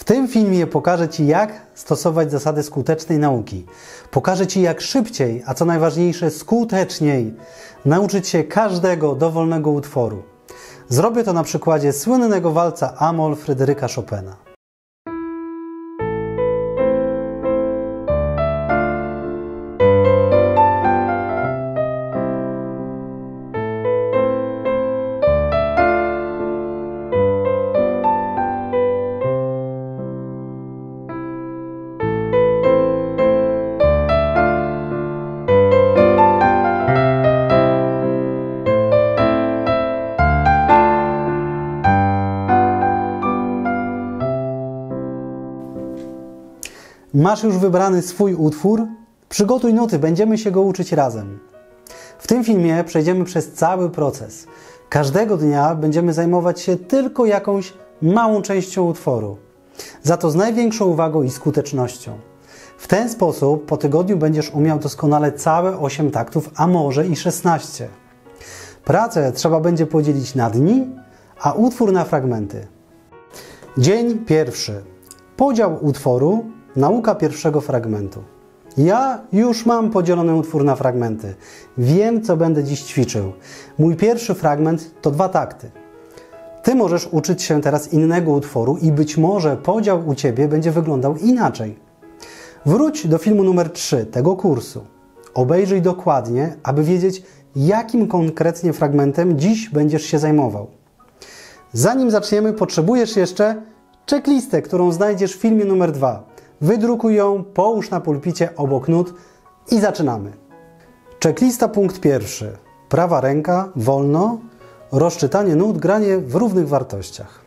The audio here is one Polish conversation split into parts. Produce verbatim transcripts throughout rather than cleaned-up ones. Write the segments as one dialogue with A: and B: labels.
A: tym filmie pokażę Ci, jak stosować zasady skutecznej nauki. Pokażę Ci, jak szybciej, a co najważniejsze skuteczniej nauczyć się każdego dowolnego utworu. Zrobię to na przykładzie słynnego walca Amol Fryderyka Chopina. Masz już wybrany swój utwór? Przygotuj nuty, będziemy się go uczyć razem. W tym filmie przejdziemy przez cały proces. Każdego dnia będziemy zajmować się tylko jakąś małą częścią utworu. Za to z największą uwagą i skutecznością. W ten sposób po tygodniu będziesz umiał doskonale całe osiem taktów, a może i szesnaście. Pracę trzeba będzie podzielić na dni, a utwór na fragmenty. Dzień pierwszy. Podział utworu. Nauka pierwszego fragmentu. Ja już mam podzielony utwór na fragmenty. Wiem, co będę dziś ćwiczył. Mój pierwszy fragment to dwa takty. Ty możesz uczyć się teraz innego utworu i być może podział u Ciebie będzie wyglądał inaczej. Wróć do filmu numer trzy tego kursu. Obejrzyj dokładnie, aby wiedzieć, jakim konkretnie fragmentem dziś będziesz się zajmował. Zanim zaczniemy, potrzebujesz jeszcze checklistę, którą znajdziesz w filmie numer dwa. Wydrukuj ją, połóż na pulpicie obok nut i zaczynamy. Checklista punkt pierwszy. Prawa ręka, wolno, rozczytanie nut, granie w równych wartościach.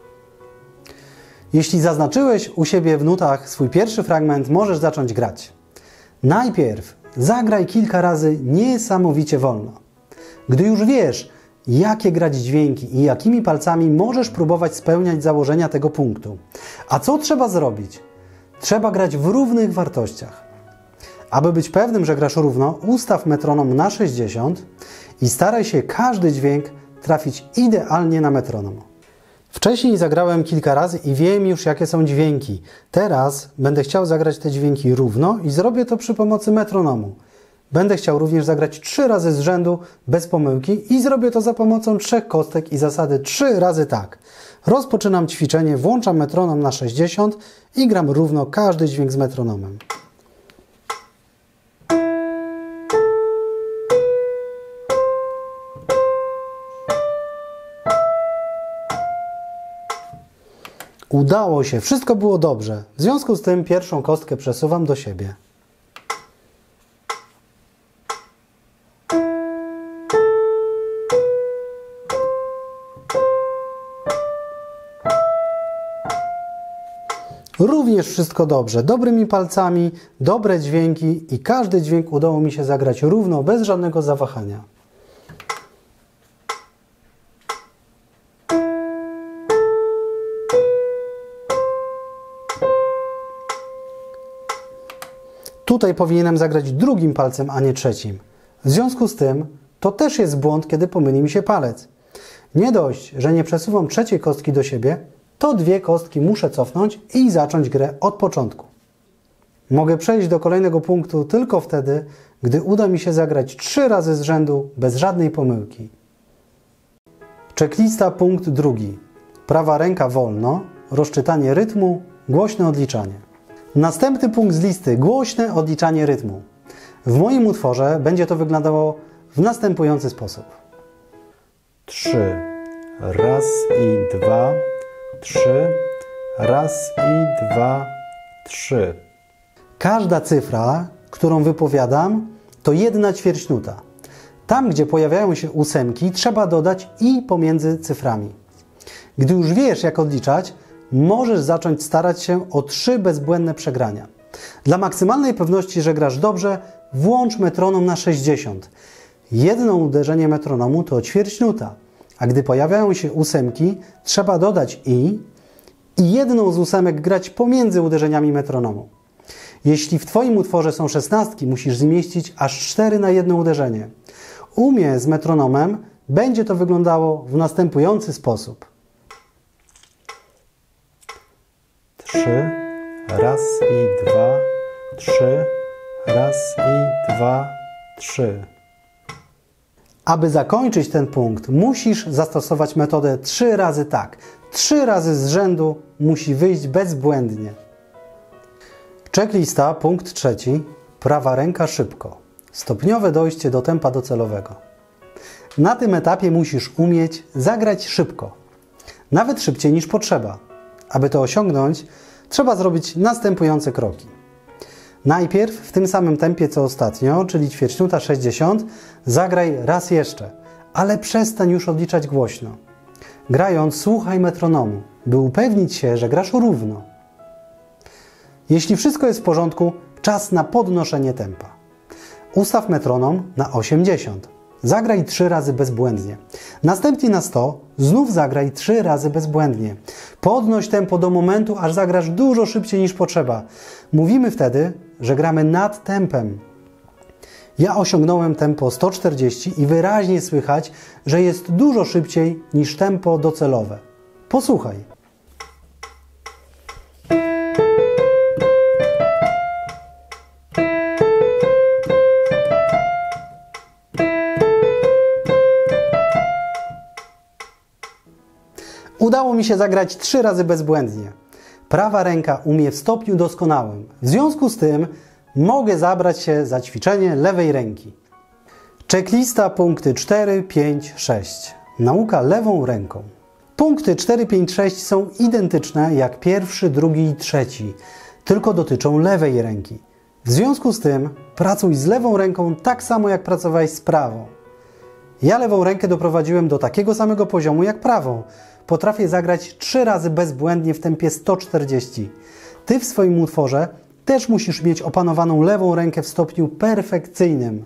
A: Jeśli zaznaczyłeś u siebie w nutach swój pierwszy fragment, możesz zacząć grać. Najpierw zagraj kilka razy niesamowicie wolno. Gdy już wiesz, jakie grać dźwięki i jakimi palcami możesz próbować spełniać założenia tego punktu. A co trzeba zrobić? Trzeba grać w równych wartościach. Aby być pewnym, że grasz równo, ustaw metronom na sześćdziesiąt i staraj się każdy dźwięk trafić idealnie na metronom. Wcześniej zagrałem kilka razy i wiem już, jakie są dźwięki. Teraz będę chciał zagrać te dźwięki równo i zrobię to przy pomocy metronomu. Będę chciał również zagrać trzy razy z rzędu bez pomyłki i zrobię to za pomocą trzech kostek i zasady trzy razy tak. Rozpoczynam ćwiczenie, włączam metronom na sześćdziesiąt i gram równo każdy dźwięk z metronomem. Udało się, wszystko było dobrze. W związku z tym pierwszą kostkę przesuwam do siebie. Również wszystko dobrze, dobrymi palcami, dobre dźwięki i każdy dźwięk udało mi się zagrać równo, bez żadnego zawahania. Tutaj powinienem zagrać drugim palcem, a nie trzecim. W związku z tym to też jest błąd, kiedy pomyli mi się palec. Nie dość, że nie przesuwam trzeciej kostki do siebie, to dwie kostki muszę cofnąć i zacząć grę od początku. Mogę przejść do kolejnego punktu tylko wtedy, gdy uda mi się zagrać trzy razy z rzędu bez żadnej pomyłki. Checklista punkt drugi. Prawa ręka wolno, rozczytanie rytmu, głośne odliczanie. Następny punkt z listy, głośne odliczanie rytmu. W moim utworze będzie to wyglądało w następujący sposób. Trzy, raz i dwa, trzy, raz i dwa, trzy. Każda cyfra, którą wypowiadam, to jedna ćwierćnuta. Tam, gdzie pojawiają się ósemki, trzeba dodać i pomiędzy cyframi. Gdy już wiesz, jak odliczać, możesz zacząć starać się o trzy bezbłędne przegrania. Dla maksymalnej pewności, że grasz dobrze, włącz metronom na sześćdziesiąt. Jedno uderzenie metronomu to ćwierćnuta, a gdy pojawiają się ósemki, trzeba dodać i i jedną z ósemek grać pomiędzy uderzeniami metronomu. Jeśli w Twoim utworze są szesnastki, musisz zmieścić aż cztery na jedno uderzenie. U mnie z metronomem będzie to wyglądało w następujący sposób. trzy, i dwa, trzy, raz i dwa, trzy. Aby zakończyć ten punkt, musisz zastosować metodę trzy razy tak. Trzy razy z rzędu musi wyjść bezbłędnie. Checklista, punkt trzeci. Prawa ręka szybko. Stopniowe dojście do tempa docelowego. Na tym etapie musisz umieć zagrać szybko. Nawet szybciej niż potrzeba. Aby to osiągnąć, trzeba zrobić następujące kroki. Najpierw w tym samym tempie co ostatnio, czyli ćwierćnuta sześćdziesiąt, zagraj raz jeszcze, ale przestań już odliczać głośno. Grając, słuchaj metronomu, by upewnić się, że grasz równo. Jeśli wszystko jest w porządku, czas na podnoszenie tempa. Ustaw metronom na osiemdziesiąt. Zagraj trzy razy bezbłędnie. Następnie na sto znów zagraj trzy razy bezbłędnie. Podnoś tempo do momentu, aż zagrasz dużo szybciej niż potrzeba. Mówimy wtedy, że gramy nad tempem. Ja osiągnąłem tempo sto czterdzieści i wyraźnie słychać, że jest dużo szybciej niż tempo docelowe. Posłuchaj. Udało mi się zagrać trzy razy bezbłędnie. Prawa ręka umie w stopniu doskonałym. W związku z tym mogę zabrać się za ćwiczenie lewej ręki. Checklista, punkty cztery, pięć, sześć. Nauka lewą ręką. Punkty cztery, pięć, sześć są identyczne jak pierwszy, drugi i trzeci, tylko dotyczą lewej ręki. W związku z tym pracuj z lewą ręką tak samo jak pracowałeś z prawą. Ja lewą rękę doprowadziłem do takiego samego poziomu jak prawą. Potrafię zagrać trzy razy bezbłędnie w tempie sto czterdzieści. Ty w swoim utworze też musisz mieć opanowaną lewą rękę w stopniu perfekcyjnym.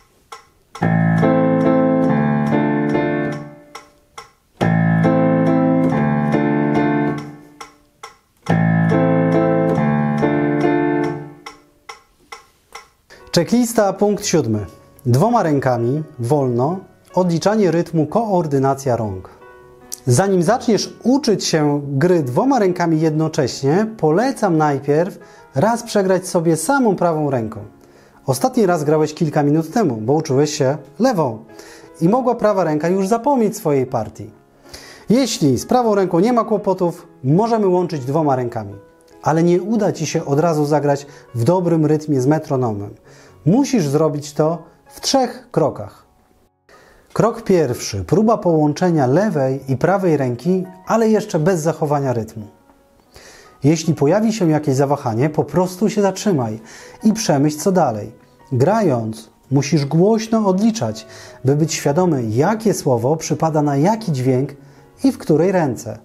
A: Checklista, punkt siódmy. Dwoma rękami, wolno, odliczanie rytmu, koordynacja rąk. Zanim zaczniesz uczyć się gry dwoma rękami jednocześnie, polecam najpierw raz przegrać sobie samą prawą ręką. Ostatni raz grałeś kilka minut temu, bo uczyłeś się lewą i mogła prawa ręka już zapomnieć swojej partii. Jeśli z prawą ręką nie ma kłopotów, możemy łączyć dwoma rękami. Ale nie uda Ci się od razu zagrać w dobrym rytmie z metronomem. Musisz zrobić to w trzech krokach. Krok pierwszy. Próba połączenia lewej i prawej ręki, ale jeszcze bez zachowania rytmu. Jeśli pojawi się jakieś zawahanie, po prostu się zatrzymaj i przemyśl co dalej. Grając, musisz głośno odliczać, by być świadomy, jakie słowo przypada na jaki dźwięk i w której ręce.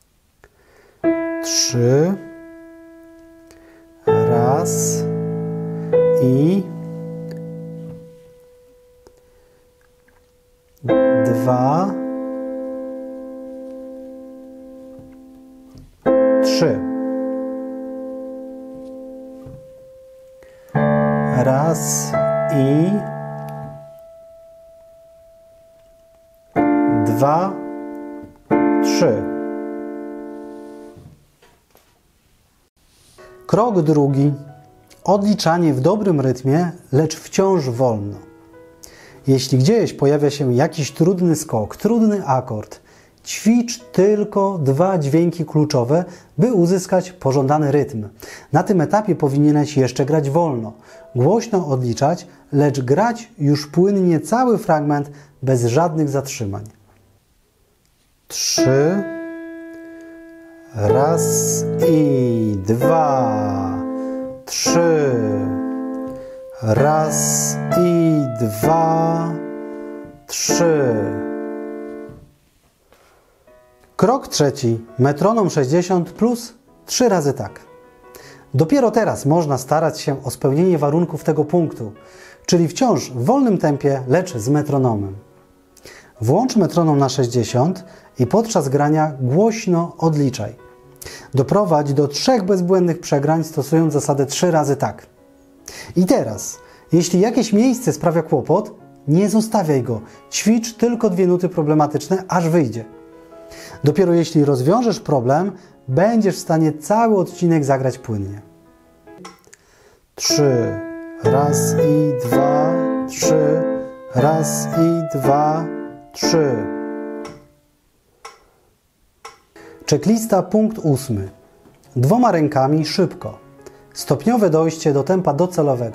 A: Trzy. Raz. I... Dwa, trzy. Raz i dwa, trzy. Krok drugi. Odliczanie w dobrym rytmie, lecz wciąż wolno. Jeśli gdzieś pojawia się jakiś trudny skok, trudny akord, ćwicz tylko dwa dźwięki kluczowe, by uzyskać pożądany rytm. Na tym etapie powinieneś jeszcze grać wolno, głośno odliczać, lecz grać już płynnie cały fragment bez żadnych zatrzymań. Trzy. Raz i dwa, trzy. Raz i dwa, trzy. Krok trzeci. Metronom sześćdziesiąt plus trzy razy tak. Dopiero teraz można starać się o spełnienie warunków tego punktu, czyli wciąż w wolnym tempie, lecz z metronomem. Włącz metronom na sześćdziesiąt i podczas grania głośno odliczaj. Doprowadź do trzech bezbłędnych przegrań, stosując zasadę trzy razy tak. I teraz, jeśli jakieś miejsce sprawia kłopot, nie zostawiaj go. Ćwicz tylko dwie nuty problematyczne, aż wyjdzie. Dopiero jeśli rozwiążesz problem, będziesz w stanie cały odcinek zagrać płynnie. trzy. Raz i dwa, trzy. Raz i dwa, trzy. Checklista punkt ósmy. Dwoma rękami szybko. Stopniowe dojście do tempa docelowego.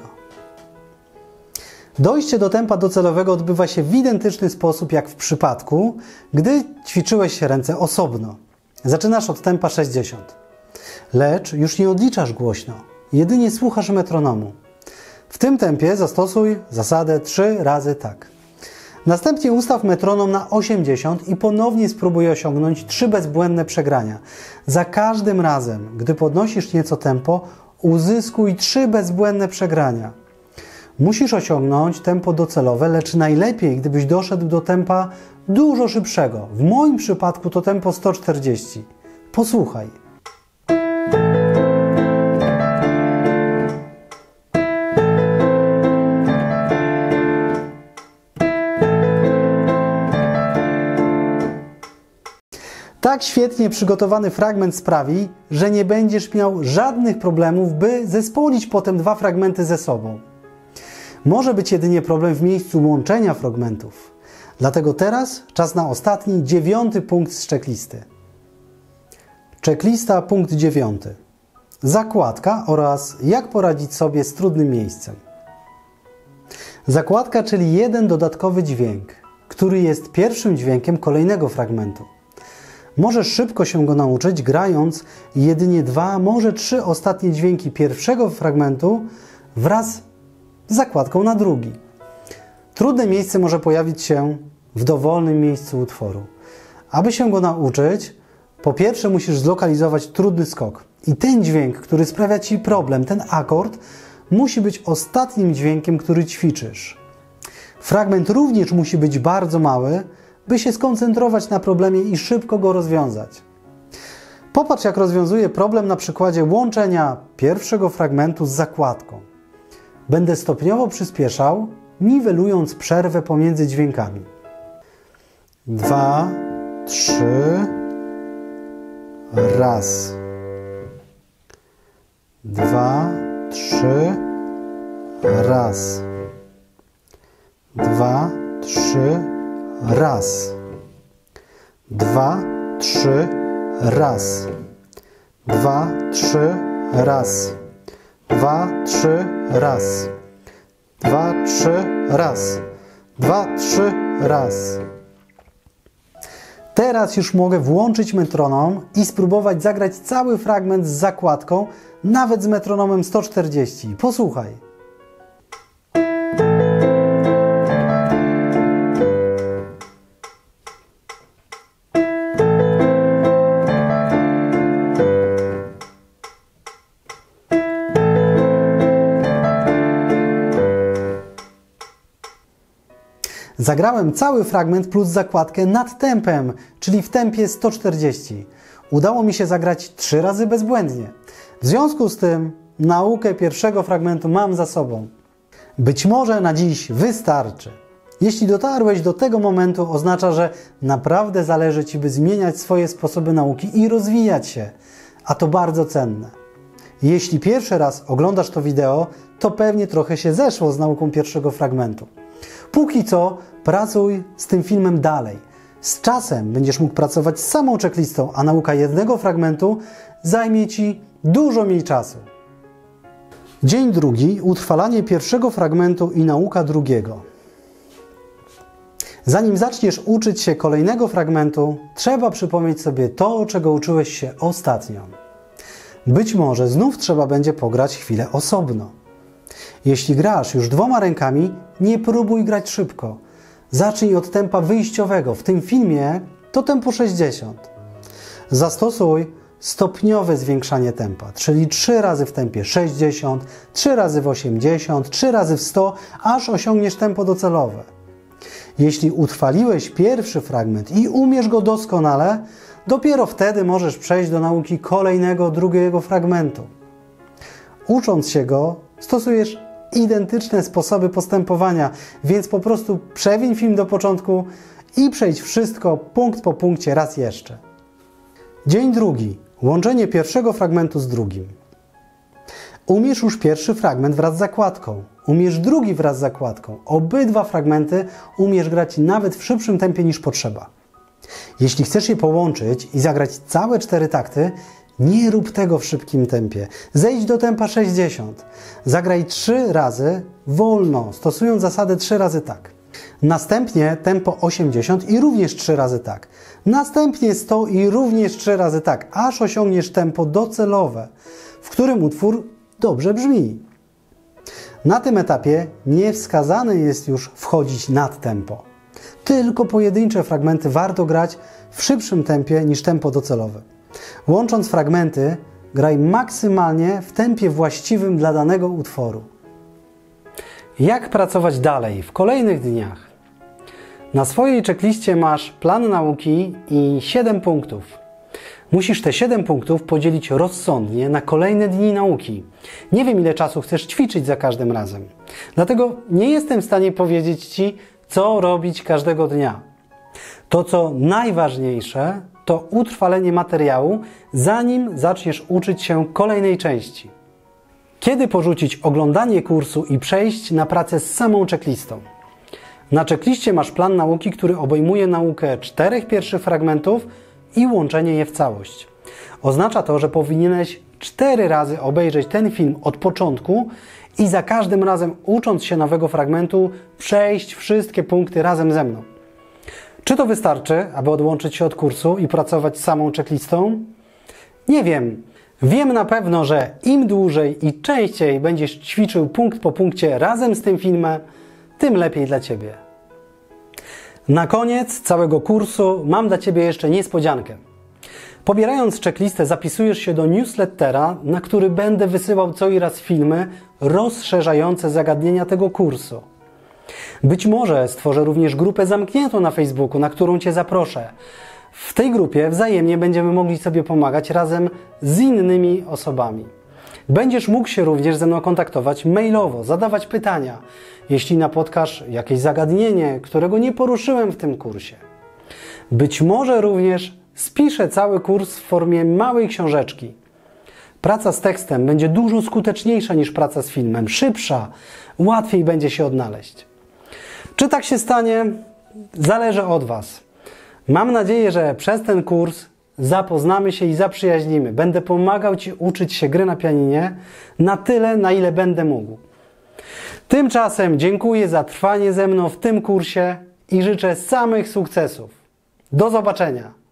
A: Dojście do tempa docelowego odbywa się w identyczny sposób jak w przypadku, gdy ćwiczyłeś ręce osobno. Zaczynasz od tempa sześćdziesiąt. Lecz już nie odliczasz głośno, jedynie słuchasz metronomu. W tym tempie zastosuj zasadę trzy razy tak. Następnie ustaw metronom na osiemdziesiąt i ponownie spróbuj osiągnąć trzy bezbłędne przegrania. Za każdym razem, gdy podnosisz nieco tempo, uzyskuj trzy bezbłędne przegrania. Musisz osiągnąć tempo docelowe, lecz najlepiej, gdybyś doszedł do tempa dużo szybszego. W moim przypadku to tempo sto czterdzieści. Posłuchaj. Tak świetnie przygotowany fragment sprawi, że nie będziesz miał żadnych problemów, by zespolić potem dwa fragmenty ze sobą. Może być jedynie problem w miejscu łączenia fragmentów. Dlatego teraz czas na ostatni, dziewiąty punkt z checklisty. Checklista punkt dziewiąty. Zakładka oraz jak poradzić sobie z trudnym miejscem. Zakładka, czyli jeden dodatkowy dźwięk, który jest pierwszym dźwiękiem kolejnego fragmentu. Możesz szybko się go nauczyć, grając jedynie dwa, może trzy ostatnie dźwięki pierwszego fragmentu wraz z zakładką na drugi. Trudne miejsce może pojawić się w dowolnym miejscu utworu. Aby się go nauczyć, po pierwsze musisz zlokalizować trudny skok. I ten dźwięk, który sprawia Ci problem, ten akord, musi być ostatnim dźwiękiem, który ćwiczysz. Fragment również musi być bardzo mały, by się skoncentrować na problemie i szybko go rozwiązać. Popatrz, jak rozwiązuję problem na przykładzie łączenia pierwszego fragmentu z zakładką. Będę stopniowo przyspieszał, niwelując przerwę pomiędzy dźwiękami. Dwa, trzy, raz. Dwa, trzy, raz. Dwa, trzy, raz. Dwa, trzy, raz. Dwa, trzy, raz. Dwa, trzy, raz. Dwa, trzy, raz. Dwa, trzy, raz. Teraz już mogę włączyć metronom i spróbować zagrać cały fragment z zakładką, nawet z metronomem sto czterdzieści. Posłuchaj. Zagrałem cały fragment plus zakładkę nad tempem, czyli w tempie sto czterdzieści. Udało mi się zagrać trzy razy bezbłędnie. W związku z tym naukę pierwszego fragmentu mam za sobą. Być może na dziś wystarczy. Jeśli dotarłeś do tego momentu, oznacza, że naprawdę zależy Ci, by zmieniać swoje sposoby nauki i rozwijać się. A to bardzo cenne. Jeśli pierwszy raz oglądasz to wideo, to pewnie trochę się zeszło z nauką pierwszego fragmentu. Póki co pracuj z tym filmem dalej. Z czasem będziesz mógł pracować z samą checklistą, a nauka jednego fragmentu zajmie Ci dużo mniej czasu. Dzień drugi. Utrwalanie pierwszego fragmentu i nauka drugiego. Zanim zaczniesz uczyć się kolejnego fragmentu, trzeba przypomnieć sobie to, czego uczyłeś się ostatnio. Być może znów trzeba będzie pograć chwilę osobno. Jeśli grasz już dwoma rękami, nie próbuj grać szybko. Zacznij od tempa wyjściowego. W tym filmie to tempo sześćdziesiąt. Zastosuj stopniowe zwiększanie tempa, czyli trzy razy w tempie sześćdziesiąt, trzy razy w osiemdziesiąt, trzy razy w sto, aż osiągniesz tempo docelowe. Jeśli utrwaliłeś pierwszy fragment i umiesz go doskonale, dopiero wtedy możesz przejść do nauki kolejnego, drugiego fragmentu. Ucząc się go, stosujesz identyczne sposoby postępowania, więc po prostu przewiń film do początku i przejdź wszystko punkt po punkcie raz jeszcze. Dzień drugi. Łączenie pierwszego fragmentu z drugim. Umiesz już pierwszy fragment wraz z zakładką. Umiesz drugi wraz z zakładką. Obydwa fragmenty umiesz grać nawet w szybszym tempie niż potrzeba. Jeśli chcesz je połączyć i zagrać całe cztery takty, nie rób tego w szybkim tempie. Zejdź do tempa sześćdziesiąt. Zagraj trzy razy wolno, stosując zasadę trzy razy tak. Następnie tempo osiemdziesiąt i również trzy razy tak. Następnie sto i również trzy razy tak, aż osiągniesz tempo docelowe, w którym utwór dobrze brzmi. Na tym etapie nie wskazane jest już wchodzić nad tempo. Tylko pojedyncze fragmenty warto grać w szybszym tempie niż tempo docelowe. Łącząc fragmenty, graj maksymalnie w tempie właściwym dla danego utworu. Jak pracować dalej w kolejnych dniach? Na swojej checkliście masz plan nauki i siedem punktów. Musisz te siedem punktów podzielić rozsądnie na kolejne dni nauki. Nie wiem, ile czasu chcesz ćwiczyć za każdym razem. Dlatego nie jestem w stanie powiedzieć Ci, co robić każdego dnia. To, co najważniejsze, to utrwalenie materiału, zanim zaczniesz uczyć się kolejnej części. Kiedy porzucić oglądanie kursu i przejść na pracę z samą checklistą? Na checkliście masz plan nauki, który obejmuje naukę czterech pierwszych fragmentów i łączenie je w całość. Oznacza to, że powinieneś cztery razy obejrzeć ten film od początku i za każdym razem, ucząc się nowego fragmentu, przejść wszystkie punkty razem ze mną. Czy to wystarczy, aby odłączyć się od kursu i pracować z samą checklistą? Nie wiem. Wiem na pewno, że im dłużej i częściej będziesz ćwiczył punkt po punkcie razem z tym filmem, tym lepiej dla Ciebie. Na koniec całego kursu mam dla Ciebie jeszcze niespodziankę. Pobierając checklistę, zapisujesz się do newslettera, na który będę wysyłał co i raz filmy rozszerzające zagadnienia tego kursu. Być może stworzę również grupę zamkniętą na Facebooku, na którą Cię zaproszę. W tej grupie wzajemnie będziemy mogli sobie pomagać razem z innymi osobami. Będziesz mógł się również ze mną kontaktować mailowo, zadawać pytania, jeśli napotkasz jakieś zagadnienie, którego nie poruszyłem w tym kursie. Być może również spiszę cały kurs w formie małej książeczki. Praca z tekstem będzie dużo skuteczniejsza niż praca z filmem, szybsza, łatwiej będzie się odnaleźć. Czy tak się stanie? Zależy od Was. Mam nadzieję, że przez ten kurs zapoznamy się i zaprzyjaźnimy. Będę pomagał Ci uczyć się gry na pianinie na tyle, na ile będę mógł. Tymczasem dziękuję za trwanie ze mną w tym kursie i życzę samych sukcesów. Do zobaczenia!